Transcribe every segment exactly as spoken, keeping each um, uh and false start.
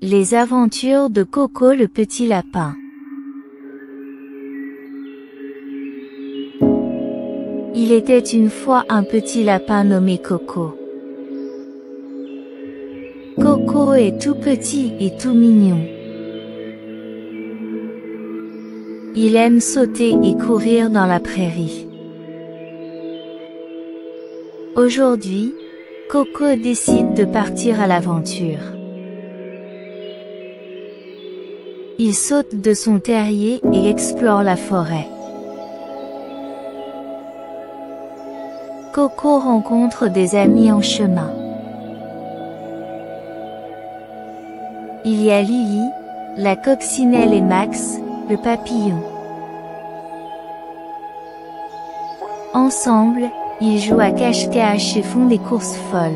Les aventures de Coco le petit lapin. Il était une fois un petit lapin nommé Coco. Coco est tout petit et tout mignon. Il aime sauter et courir dans la prairie. Aujourd'hui, Coco décide de partir à l'aventure. Il saute de son terrier et explore la forêt. Coco rencontre des amis en chemin. Il y a Lily, la coccinelle et Max, le papillon. Ensemble, ils jouent à cache-cache et font des courses folles.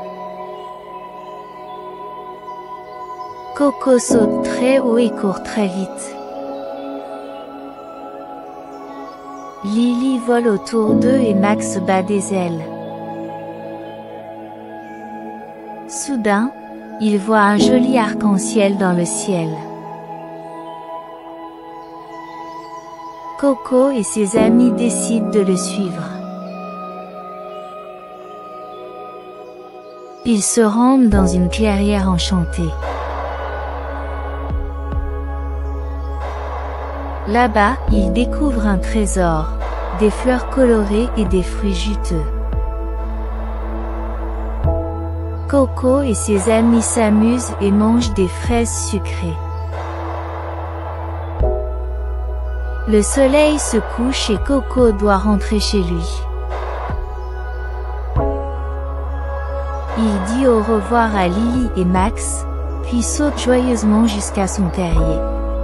Coco saute très haut et court très vite. Lily vole autour d'eux et Max bat des ailes. Soudain, il voit un joli arc-en-ciel dans le ciel. Coco et ses amis décident de le suivre. Ils se rendent dans une clairière enchantée. Là-bas, ils découvrent un trésor, des fleurs colorées et des fruits juteux. Coco et ses amis s'amusent et mangent des fraises sucrées. Le soleil se couche et Coco doit rentrer chez lui. Il dit au revoir à Lily et Max, puis saute joyeusement jusqu'à son terrier.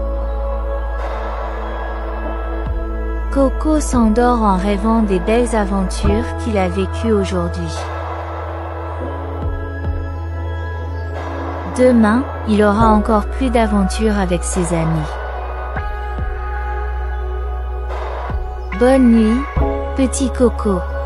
Coco s'endort en rêvant des belles aventures qu'il a vécues aujourd'hui. Demain, il aura encore plus d'aventures avec ses amis. Bonne nuit, petit Coco.